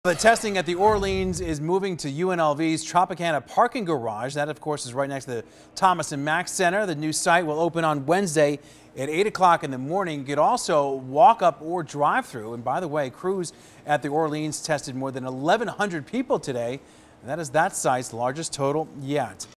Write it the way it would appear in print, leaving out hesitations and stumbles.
The testing at the Orleans is moving to UNLV's Tropicana parking garage. That, of course, is right next to the Thomas and Mack Center. The new site will open on Wednesday at 8 o'clock in the morning. You could also walk up or drive through. And by the way, crews at the Orleans tested more than 1,100 people today. And that is that site's largest total yet.